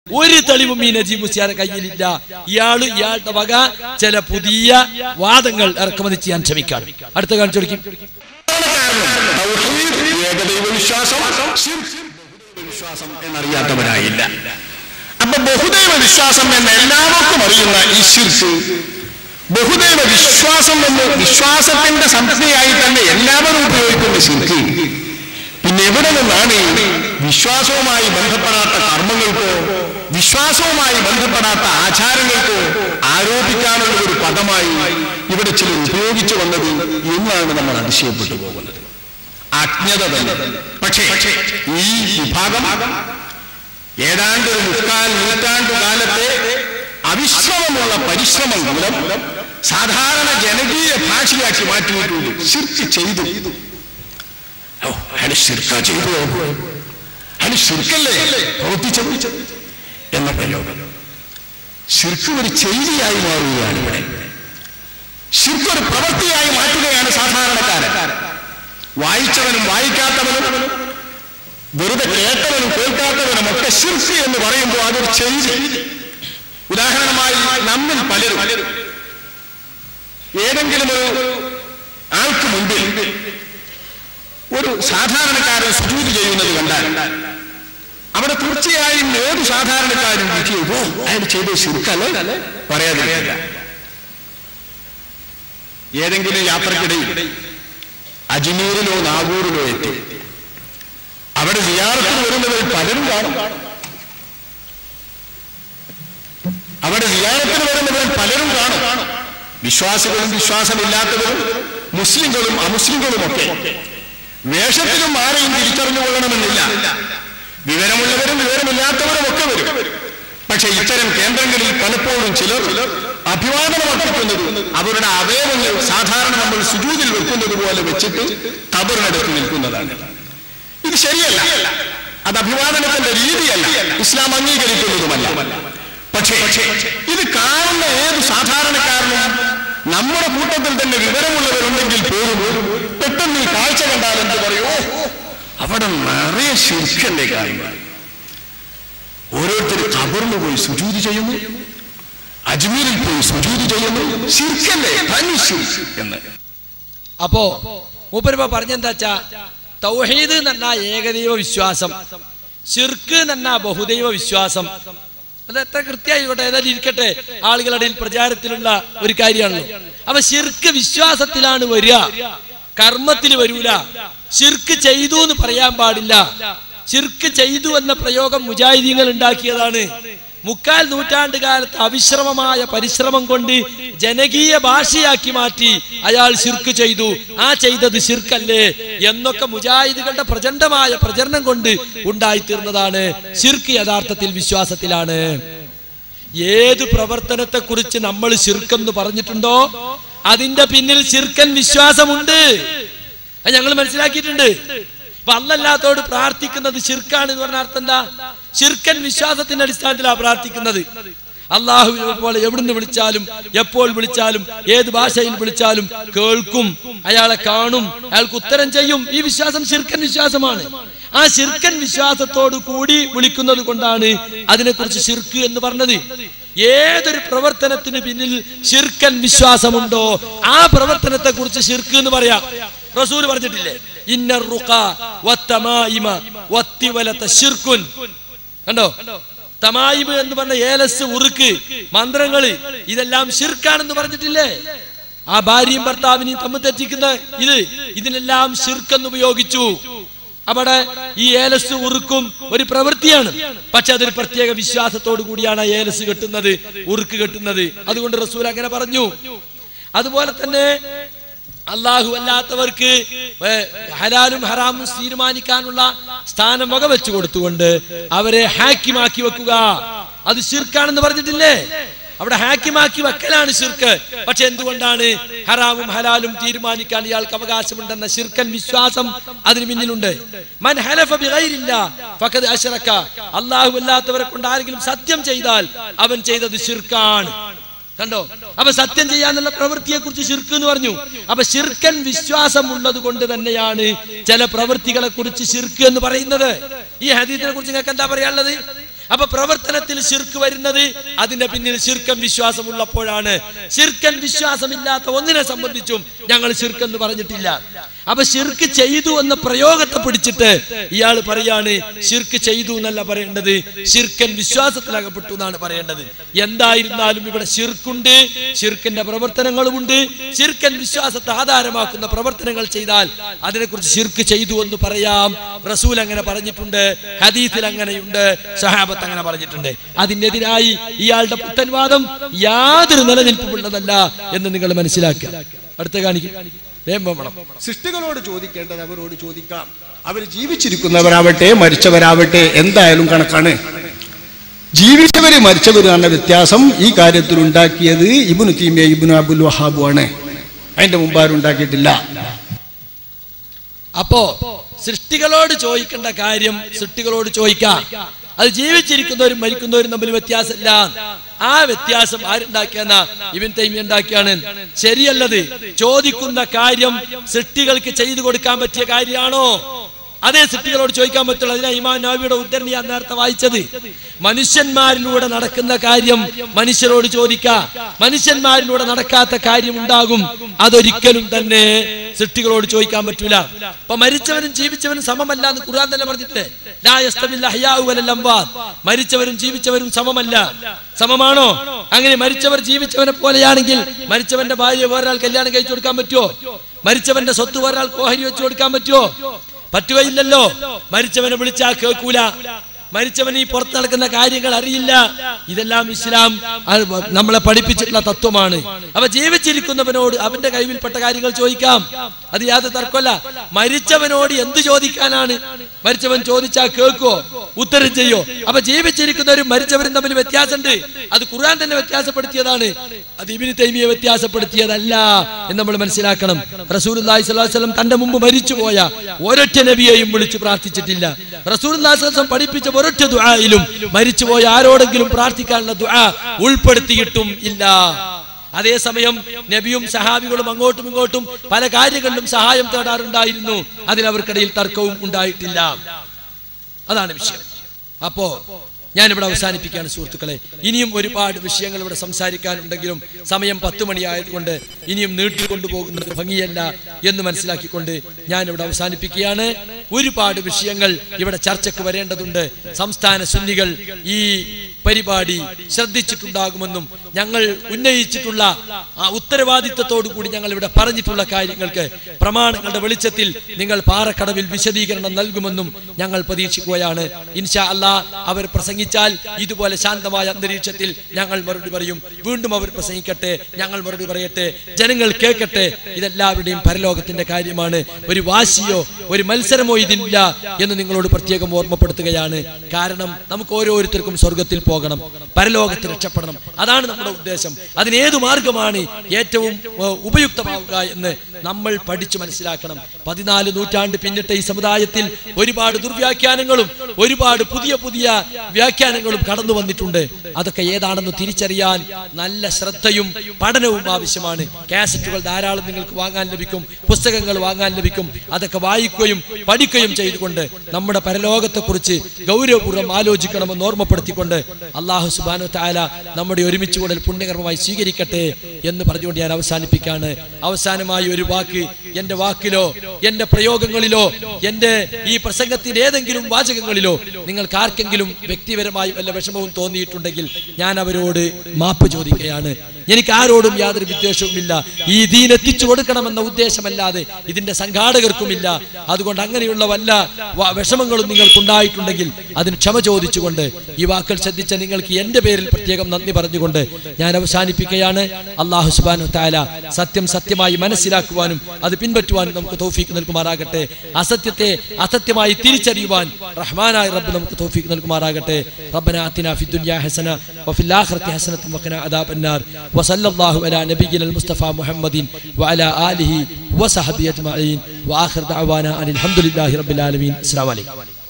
ഒരു തെളിവും ഈ നജീബ് മുസ്ലിയാരുടെ കയ്യിലില്ല. ഇയാളുടെ വക ചില പുതിയ വാദങ്ങൾ ഇറക്കുമതി ചെയ്യാൻ ശ്രമിക്കാണ്. അടുത്ത കാണിച്ചു കൊടുക്കും. വിശ്വാസം എന്നറിയാത്തവരായില്ല. അപ്പൊ ബഹുദൈവ വിശ്വാസം എന്ന് എല്ലാവർക്കും അറിയുന്ന ഈ ശിർക്ക്, ബഹുദൈവ വിശ്വാസം എന്ന് വിശ്വാസത്തിന്റെ സംജ്ഞയായി തന്നെ എല്ലാവരും ഉപയോഗിക്കുന്ന ശിർക്ക്, പിന്നെ എവിടെ നിന്നാണ് വിശ്വാസവുമായി ബന്ധപ്പെടാത്ത കർമ്മങ്ങൾക്കോ വിശ്വാസവുമായി ബന്ധപ്പെടാത്ത ആചാരങ്ങൾക്കോ ആരോപിക്കാനുള്ള ഒരു പദമായി ഇവിടെ ചിലർ ഉപയോഗിച്ചു വന്നത് എന്നാണ് നമ്മൾ അതിശയപ്പെട്ടു പോകുന്നത്. അജ്ഞത തന്നെ. പക്ഷേ ഈ വിഭാഗം ഏതാണ്ട് ഒരു 3/4 നൂറ്റാണ്ടു കാലത്തെ അവിശ്രമമുള്ള പരിശ്രമം മൂലം സാധാരണ ജനകീയ ഭാഷയാക്കി മാറ്റിയിട്ടുണ്ട്. ശിർക്ക് ചെയ്തു, അയാൾ ശിർക്ക ചെയ്തു, അയാൾ ശിർക്കല്ലേ പ്രവർത്തിച്ചു എന്ന പ്രയോഗം. ശിർക്ക് ഒരു ചെയ്തിയായി മാറുകയാണ് ഇവിടെ. ശിർക്ക് ഒരു പ്രവൃത്തിയായി മാറ്റുകയാണ് സാധാരണക്കാരൻ. വായിച്ചവനും വായിക്കാത്തവനും വെറുതെ കേട്ടവനും കേൾക്കാത്തവനും ഒക്കെ ശിർക്ക് എന്ന് പറയുമ്പോൾ അതൊരു ചെയ്തി. ഉദാഹരണമായി നമ്മിൽ പലരും ഏതെങ്കിലും ഒരു ആൾക്ക് മുമ്പിൽ ഒരു സാധാരണക്കാരൻ സുജൂദ് ചെയ്യുന്നത് കണ്ടാൽ അവിടെ തീർച്ചയായും ഏത് സാധാരണക്കാരും വിധിയോ അയാൾ ചെയ്ത് ശിർക്കല്ലേ പറയാതിരിക്കില്ല. ഏതെങ്കിലും യാത്രക്കിടയിൽ അജ്മീറിലോ നാഗൂറിലോ എത്തി അവിടെ സിയാറത്തിന് വരുന്നവർ പലരും കാണും. അവിടെ സിയാറത്തിന് വരുന്നവർ പലരും കാണും. വിശ്വാസികളും വിശ്വാസമില്ലാത്തവരും മുസ്ലിങ്ങളും അമുസ്ലിങ്ങളും ഒക്കെ. വേഷത്തിലും ആരെയും തിരിച്ചറിഞ്ഞുകൊള്ളണമെന്നില്ല. വിവരമുള്ളവരും വിവരമില്ലാത്തവരും ഒക്കെ വരും. പക്ഷെ ഇത്തരം കേന്ദ്രങ്ങളിൽ പലപ്പോഴും ചിലർ അഭിവാദനം അർപ്പിക്കുന്നത് അവരുടെ അവയവങ്ങൾ സാധാരണ നമ്മൾ സുജൂദിൽ വെക്കുന്നത് പോലെ വെച്ചിട്ട് ഖബറിനടുത്ത് നിൽക്കുന്നതാണ്. ഇത് ശരിയല്ല. അത് അഭിവാദനത്തിന്റെ രീതിയല്ല, ഇസ്ലാം അംഗീകരിക്കുന്നതുമല്ല. പക്ഷേ ഇത് കാണുന്ന ഏത് സാധാരണക്കാരനും നമ്മുടെ കൂട്ടത്തിൽ തന്നെ വിവരമുള്ളവരുണ്ടെങ്കിൽ പോലും പെട്ടെന്ന് ഈ കാഴ്ച കണ്ടാൽ എന്ത് പറയോ, അവിടെ നിറയെ ശിർക്കന്റെ കാര്യങ്ങൾ. ഓരോരുത്തർ ഖബറിന് പോയി സുജൂദ് ചെയ്യുന്നു, അജ്മീരിൽ പോയി സുജൂദ് ചെയ്യുന്നു. ശിർക്കല്ലേ, തനി ശിർക്ക് എന്ന്. അപ്പോ മൂപ്പരിപ്പ പറഞ്ഞെന്താച്ചാ, തൗഹീദ് എന്ന് പറഞ്ഞാൽ ഏകദൈവ വിശ്വാസം, ശിർക്ക് എന്ന് പറഞ്ഞാൽ ബഹുദൈവ വിശ്വാസം. അത് എത്ര കൃത്യമായിക്കോട്ടെ, ഏതായാലും ഇരിക്കട്ടെ, ആളുകളുടെ പ്രചാരത്തിലുള്ള ഒരു കാര്യമാണല്ലോ. അപ്പൊ ശിർക്ക് വിശ്വാസത്തിലാണ് വരിക, കർമ്മത്തിൽ വരൂല. ശിർക്ക് ചെയ്തു എന്ന് പറയാൻ പാടില്ല. ശിർക്ക് ചെയ്തു എന്ന പ്രയോഗം മുജാഹിദീങ്ങൾ ഉണ്ടാക്കിയതാണ്. 3/4 നൂറ്റാണ്ട് കാലത്ത് അവിശ്രമമായ പരിശ്രമം കൊണ്ട് ജനകീയ ഭാഷയാക്കി മാറ്റി അയാൾ ശിർക്ക് ചെയ്തു, ആ ചെയ്തത് ശിർക്കല്ലേ എന്നൊക്കെ മുജാഹിദുകളുടെ പ്രചണ്ഡമായ പ്രചരണം കൊണ്ട് ഉണ്ടായിത്തീർന്നതാണ്. ശിർക്ക് യഥാർത്ഥത്തിൽ വിശ്വാസത്തിലാണ്. ഏത് പ്രവർത്തനത്തെ കുറിച്ച് നമ്മൾ ശിർക്കെന്ന് പറഞ്ഞിട്ടുണ്ടോ അതിന്റെ പിന്നിൽ ശിർക്കൻ വിശ്വാസമുണ്ട്. അത് ഞങ്ങൾ മനസ്സിലാക്കിയിട്ടുണ്ട്. അപ്പൊ അല്ലാത്തോട് പ്രാർത്ഥിക്കുന്നത് ശിർക്കാണ് എന്ന് പറഞ്ഞ അർത്ഥം എന്താ? ശിർക്കൻ വിശ്വാസത്തിന്റെ അടിസ്ഥാനത്തിലാണ് പ്രാർത്ഥിക്കുന്നത്. അള്ളാഹുവിനെ പോലെ എവിടുന്ന് വിളിച്ചാലും എപ്പോൾ വിളിച്ചാലും ഏത് ഭാഷയിൽ വിളിച്ചാലും കേൾക്കും, അയാളെ കാണും, അയാൾക്ക് ഉത്തരം ചെയ്യും. ഈ വിശ്വാസം ശിർക്കൻ വിശ്വാസമാണ്. ആ ശിർക്കൻ വിശ്വാസത്തോടു കൂടി വിളിക്കുന്നത് കൊണ്ടാണ് അതിനെക്കുറിച്ച് ശിർക്ക് എന്ന് പറഞ്ഞത്. ഏതൊരു പ്രവർത്തനത്തിന് പിന്നിൽ ശിർക്കൻ വിശ്വാസമുണ്ടോ ആ പ്രവർത്തനത്തെ കുറിച്ച് ശിർക്ക് എന്ന് പറയാം. റസൂൽ പറഞ്ഞിട്ടില്ലേ, ഇന്നർ റുഖ വത്തമായിമ വത്തിവലത ശിർക്കുൻ. കണ്ടോ, തമായിമ് എന്ന് പറഞ്ഞ ഏലസ്, ഉറുക്ക്, മന്ത്രങ്ങള്, ഇതെല്ലാം ശിർക്കാണെന്ന് പറഞ്ഞിട്ടില്ലേ? ആ ഭാര്യയും ഭർത്താവിനെയും തമ്മിൽ തെറ്റിക്കുന്ന ഇതിനെല്ലാം ശിർക്കെന്ന് ഉപയോഗിച്ചു. അവിടെ ഈ ഏലസ് ഉറുക്കും ഒരു പ്രവൃത്തിയാണ്, പക്ഷെ അതൊരു പ്രത്യേക വിശ്വാസത്തോടു കൂടിയാണ് ഏലസ് കെട്ടുന്നത്, ഉറുക്ക് കെട്ടുന്നത്. അതുകൊണ്ട് റസൂൽ അങ്ങനെ പറഞ്ഞു. അതുപോലെ തന്നെ അല്ലാഹു അല്ലാത്തവർക്ക് ഹലാലും ഹറാമും തീരുമാനിക്കാനുള്ള സ്ഥാനം വകവെച്ചു കൊടുത്തുകൊണ്ട് അവരെ ഹാക്കിമാക്കി വെക്കുക, അത് ശിർക്കാണെന്ന് പറഞ്ഞിട്ടില്ലേ? അവിടെ ഹാക്കിമാക്കി വെക്കലാണ് ശിർക്ക്. പക്ഷെ എന്തുകൊണ്ടാണ്? ഹറാമും ഹലാലും തീരുമാനിക്കാൻ ഇയാൾക്ക് അവകാശമുണ്ടെന്ന ശിർക്കൻ വിശ്വാസം അതിന് പിന്നിലുണ്ട്. മൻ ഹലഫ ബിഗൈരില്ലാ ഫഖദ് അശ്റക. അല്ലാഹു അല്ലാത്തവരെ കൊണ്ട് ആരെങ്കിലും സത്യം ചെയ്താൽ അവൻ ചെയ്തത് ശിർക്കാണ്. കണ്ടോ, അപ്പൊ സത്യം ചെയ്യാന്നുള്ള പ്രവൃത്തിയെ കുറിച്ച് ശിർക്ക് എന്ന് പറഞ്ഞു. അപ്പൊ ശിർക്കൻ വിശ്വാസം ഉള്ളത് കൊണ്ട് തന്നെയാണ് ചില പ്രവൃത്തികളെ കുറിച്ച് ശിർക്ക് എന്ന് പറയുന്നത്. ഈ ഹദീസിനെ കുറിച്ച് നിങ്ങൾക്ക് എന്താ പറയാനുള്ളത്? അപ്പൊ പ്രവർത്തനത്തിൽ ശിർക്ക് വരുന്നത് അതിന്റെ പിന്നിൽ ശിർക്കൻ വിശ്വാസം ഉള്ളപ്പോഴാണ്. ശിർക്കൻ വിശ്വാസമില്ലാത്ത ഒന്നിനെ സംബന്ധിച്ചും ഞങ്ങൾ ശിർക്ക് എന്ന് പറഞ്ഞിട്ടില്ല. അപ്പൊ ശിർക്ക് ചെയ്തു എന്ന പ്രയോഗത്തെ പിടിച്ചിട്ട് ഇയാൾ പറയാണ് ശിർക്ക് ചെയ്തു എന്നല്ല പറയേണ്ടത്, ശിർക്കൻ വിശ്വാസത്തിലകപ്പെട്ടു എന്നാണ് പറയേണ്ടത്. എന്തായിരുന്നാലും ഇവിടെ ശിർക്കുണ്ട്, ശിർക്കിന്റെ പ്രവർത്തനങ്ങളുമുണ്ട്. ശിർക്കൻ വിശ്വാസത്തെ ആധാരമാക്കുന്ന പ്രവർത്തനങ്ങൾ ചെയ്താൽ അതിനെക്കുറിച്ച് ശിർക്ക് ചെയ്തു എന്ന് പറയാം. റസൂൽ അങ്ങനെ പറഞ്ഞിട്ടുണ്ട്, ഹദീസിൽ അങ്ങനെയുണ്ട്, സഹാബത്ത് അങ്ങനെ പറഞ്ഞിട്ടുണ്ട്. അതിനെതിരായി ഇയാളുടെ പുത്തൻവാദം യാതൊരു നിലനിൽപ്പുള്ളതല്ല എന്ന് നിങ്ങൾ മനസ്സിലാക്കുക. അടുത്ത കാണിക്കും. സൃഷ്ടികളോട് ചോദിക്കേണ്ടത് അവരോട് ചോദിക്കാം. അവർ ജീവിച്ചിരിക്കുന്നവരാവട്ടെ മരിച്ചവരാവട്ടെ എന്തായാലും കണക്കാണ്. ജീവിച്ചവര് മരിച്ചവരാണ് വ്യത്യാസം. ഈ കാര്യത്തിൽ ഉണ്ടാക്കിയത് ഇബ്നു തൈമിയ്യ ഇബ്നു അബ്ദുൽ വഹാബ് ആണ്. അതിന്റെ മുമ്പ് ആരും ഉണ്ടാക്കിയിട്ടില്ല. അപ്പോ സൃഷ്ടികളോട് ചോദിക്കേണ്ട കാര്യം സൃഷ്ടികളോട് ചോദിക്കാം. അത് ജീവിച്ചിരിക്കുന്നവരും മരിക്കുന്നവരും തമ്മിൽ വ്യത്യാസമില്ല. ആ വ്യത്യാസം ആരുണ്ടാക്കിയെന്ന ഇബ്നു തൈമിയ്യ ഉണ്ടാക്കിയാണ്. ശരിയല്ലത്. ചോദിക്കുന്ന കാര്യം സൃഷ്ടികൾക്ക് ചെയ്തു കൊടുക്കാൻ പറ്റിയ കാര്യമാണോ? അതേ സൃഷ്ടികളോട് ചോദിക്കാൻ പറ്റുള്ളൂ. അതിനാ ഇമാം നവവിയുടെ ഉദ്ധരണി ഞാൻ നേരത്തെ വായിച്ചത്. മനുഷ്യന്മാരിലൂടെ നടക്കുന്ന കാര്യം മനുഷ്യരോട് ചോദിക്കാം. മനുഷ്യന്മാരിലൂടെ നടക്കാത്ത കാര്യം ഉണ്ടാകും, അതൊരിക്കലും തന്നെ സൃഷ്ടികളോട് ചോദിക്കാൻ പറ്റൂല. അപ്പൊ മരിച്ചവനും ജീവിച്ചവനും സമമല്ല എന്ന് ഖുർആൻ തന്നെ പറഞ്ഞിട്ടില്ലേ? ലാ യസ്തവിൽ അഹ്യാഉ വലൽ അംവാത്. മരിച്ചവരും ജീവിച്ചവരും സമമല്ല. സമമാണോ? അങ്ങനെ മരിച്ചവർ ജീവിച്ചവനെ പോലെയാണെങ്കിൽ മരിച്ചവന്റെ ഭാര്യ വേറൊരാൾ കല്യാണം കഴിച്ചു കൊടുക്കാൻ പറ്റുമോ? മരിച്ചവന്റെ സ്വത്ത് വേറൊരാൾ ഓഹരി വെച്ചു കൊടുക്കാൻ പറ്റുമോ? പറ്റുകയില്ലല്ലോ. മരിച്ചവനെ വിളിച്ചാൽ കേൾക്കൂല. മരിച്ചവന് ഈ പുറത്ത് നടക്കുന്ന കാര്യങ്ങൾ അറിയില്ല. ഇതെല്ലാം ഇസ്ലാം നമ്മളെ പഠിപ്പിച്ചിട്ടുള്ള തത്വമാണ്. അപ്പൊ ജീവിച്ചിരിക്കുന്നവനോട് അവന്റെ കൈവിൽപ്പെട്ട കാര്യങ്ങൾ ചോദിക്കാം, അത് യാതൊരു തർക്കമല്ല. മരിച്ചവനോട് എന്ത് ചോദിക്കാനാണ്? മരിച്ചവൻ ചോദിച്ചാൽ കേൾക്കുവോ? ഉത്തരം ചെയ്യോ? അപ്പൊ ജീവിച്ചിരിക്കുന്നവരും മരിച്ചവരും തമ്മിൽ വ്യത്യാസമുണ്ട്. അത് ഖുർആൻ തന്നെ വ്യത്യാസപ്പെടുത്തിയതാണ്, അത് ഇബ്നു തൈമിയ്യ വ്യത്യാസപ്പെടുത്തിയതല്ല എന്ന് നമ്മൾ മനസ്സിലാക്കണം. റസൂലുള്ളാഹി സ്വല്ലല്ലാഹു അലൈഹി വസല്ലം തന്റെ മുമ്പ് മരിച്ചുപോയ ഒരൊറ്റ നബിയെയും വിളിച്ചു പ്രാർത്ഥിച്ചിട്ടില്ല. റസൂലുള്ളാഹി സ്വല്ലല്ലാഹു അലൈഹി വസല്ലം പഠിപ്പിച്ച ഒരൊറ്റ ദുആയിലും മരിച്ചുപോയ ആരോടെങ്കിലും പ്രാർത്ഥിക്കാനുള്ള ദുആ ഉൾപ്പെടുത്തിയിട്ടും ഇല്ല. അതേസമയം നബിയും സഹാബികളും അങ്ങോട്ടും ഇങ്ങോട്ടും പല കാര്യങ്ങളിലും സഹായം തേടാറുണ്ടായിരുന്നു. അതിലവർക്കിടയിൽ തർക്കവും ഉണ്ടായിട്ടില്ല. അതാണ് വിഷയം. അപ്പോ ഞാനിവിടെ അവസാനിപ്പിക്കുകയാണ് സുഹൃത്തുക്കളെ. ഇനിയും ഒരുപാട് വിഷയങ്ങൾ ഇവിടെ സംസാരിക്കാനുണ്ടെങ്കിലും സമയം 10 മണിയായതുകൊണ്ട് ഇനിയും നീട്ടിക്കൊണ്ടുപോകുന്നത് ഭംഗിയല്ല എന്ന് മനസ്സിലാക്കിക്കൊണ്ട് ഞാനിവിടെ അവസാനിപ്പിക്കുകയാണ്. ഒരുപാട് വിഷയങ്ങൾ ഇവിടെ ചർച്ചയ്ക്ക് വരേണ്ടതുണ്ട്. സംസ്ഥാന സുന്നികൾ ഈ പരിപാടി ശ്രദ്ധിച്ചിട്ടുണ്ടാകുമെന്നും ഞങ്ങൾ ഉന്നയിച്ചിട്ടുള്ള ആ ഉത്തരവാദിത്വത്തോടു കൂടി ഞങ്ങൾ ഇവിടെ പറഞ്ഞിട്ടുള്ള കാര്യങ്ങൾക്ക് പ്രമാണങ്ങളുടെ വെളിച്ചത്തിൽ നിങ്ങൾ പാറക്കടവിൽ വിശദീകരണം നൽകുമെന്നും ഞങ്ങൾ പ്രതീക്ഷിക്കുകയാണ്. ഇൻഷാ അല്ലാഹ് അവർ പ്രസംഗിച്ചാൽ ഇതുപോലെ ശാന്തമായ അന്തരീക്ഷത്തിൽ ഞങ്ങൾ മറുപടി പറയും. വീണ്ടും അവർ പ്രസംഗിക്കട്ടെ, ഞങ്ങൾ മറുപടി പറയട്ടെ, ജനങ്ങൾ കേൾക്കട്ടെ. ഇതെല്ലാവരുടെയും പരലോകത്തിന്റെ കാര്യമാണ്. ഒരു വാശിയോ ഒരു മത്സരമോ ഇതില്ല എന്ന് നിങ്ങളോട് പ്രത്യേകം ഓർമ്മപ്പെടുത്തുകയാണ്. കാരണം നമുക്ക് ഓരോരുത്തർക്കും സ്വർഗത്തിൽ പോകണം, പരലോകത്തിൽ രക്ഷപ്പെടണം. അതാണ് നമ്മുടെ ഉദ്ദേശം. അതിനേതു മാർഗമാണ് ഏറ്റവും ഉപയുക്തമാവുക എന്ന് നമ്മൾ പഠിച്ചു മനസ്സിലാക്കണം. 14 നൂറ്റാണ്ട് പിന്നിട്ട ഈ സമുദായത്തിൽ ഒരുപാട് ദുർവ്യാഖ്യാനങ്ങളും ഒരുപാട് പുതിയ പുതിയ വ്യാഖ്യാനങ്ങളും കടന്നു വന്നിട്ടുണ്ട്. അതൊക്കെ ഏതാണെന്ന് തിരിച്ചറിയാൻ നല്ല ശ്രദ്ധയും പഠനവും ആവശ്യമാണ്. കാസറ്റുകൾ ധാരാളം നിങ്ങൾക്ക് വാങ്ങാൻ ലഭിക്കും, പുസ്തകങ്ങൾ വാങ്ങാൻ ലഭിക്കും. അതൊക്കെ വായിക്കുകയും പഠിക്കുകയും ചെയ്തുകൊണ്ട് നമ്മുടെ പരലോകത്തെക്കുറിച്ച് ഗൗരവപൂർവ്വം ആലോചിക്കണമെന്ന് ഓർമ്മപ്പെടുത്തിക്കൊണ്ട് അല്ലാഹു സുബ്ഹാനഹു വ തആല നമ്മുടെ ഒരുമിച്ച് കൂടൽ പുണ്യകർമ്മമായി സ്വീകരിക്കട്ടെ എന്ന് പറഞ്ഞുകൊണ്ട് ഞാൻ അവസാനിപ്പിക്കുകയാണ്. അവസാനമായി ഒരു വാക്ക്, എന്റെ വാക്കിലോ എന്റെ പ്രയോഗങ്ങളിലോ എന്റെ ഈ പ്രസംഗത്തിന്റെ ഏതെങ്കിലും വാചകങ്ങളിലോ നിങ്ങൾക്ക് ആർക്കെങ്കിലും വ്യക്തിപരമായി വല്ല വിഷമവും തോന്നിയിട്ടുണ്ടെങ്കിൽ ഞാൻ അവരോട് മാപ്പ് ചോദിക്കുകയാണ്. എനിക്ക് ആരോടും യാതൊരു വിദ്വേഷവുമില്ല. ഈ ദീൻ എത്തിച്ചു കൊടുക്കണമെന്ന ഉദ്ദേശമല്ലാതെ ഇതിന്റെ സംഘാടകർക്കുമില്ല. അതുകൊണ്ട് അങ്ങനെയുള്ള വല്ല വിഷമങ്ങളും നിങ്ങൾക്കുണ്ടായിട്ടുണ്ടെങ്കിൽ അതിന് ക്ഷമ ചോദിച്ചുകൊണ്ട് ഈ വാക്കുകൾ ശ്രദ്ധിച്ച നിങ്ങൾക്ക് എന്റെ പേരിൽ പ്രത്യേകം നന്ദി പറഞ്ഞുകൊണ്ട് ഞാൻ അവസാനിപ്പിക്കുകയാണ്. അല്ലാഹു സുബ്ഹാനഹു വ തആല സത്യം സത്യമായി മനസ്സിലാക്കുവാനും അത് പിൻപറ്റുവാനും നമുക്ക് തൗഫീഖ് നൽകുമാറാകട്ടെ. അസത്യത്തെ അസത്യമായി തിരിച്ചറിയുവാൻ റഹ്മാനായ റബ്ബ് നമുക്ക് തൗഫീഖ് നൽകുമാറാകട്ടെ. റബ്ബനാ ആതിനാ ഫിദ്ദുനിയാ ഹസന വഫിൽ ആഖിറതി ഹസനത വഖിനാ അദാബന്നാർ വസല്ലല്ലാഹു അലാ നബിയിനൽ മുസ്തഫ മുഹമ്മദിൻ വഅലാ ആലിഹി വസഹബിഹി അജ്മഈൻ വആഖിറു ദഅവാനാ അനിൽ ഹംദുലില്ലാഹി റബ്ബിൽ ആലമീൻ. അസ്സലാമു അലൈക്കും.